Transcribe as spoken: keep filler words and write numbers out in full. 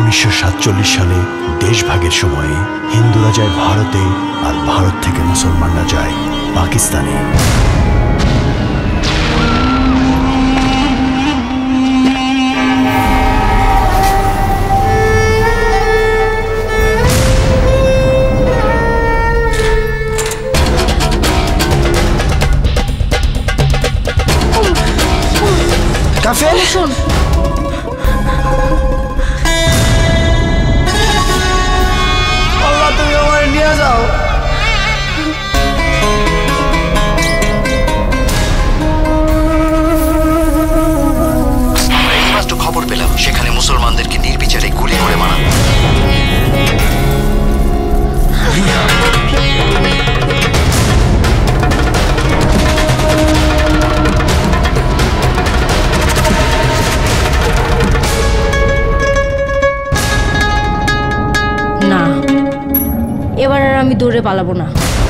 উনিশশো সাতচল্লিশ সালে দেশভাগের সময়ে হিন্দুরা যায় ভারতে আর ভারত থেকে মুসলমানরা যায় পাকিস্তানে। কাফেল শোন, আল্লাহ তুমি আমার নিয়ে যাও। আমরা খবর পেলাম সেখানে মুসলমানদেরকে নির্বিচারে গুলি করে মারা। না, এবার আর আমি দৌড়ে পালাবো না।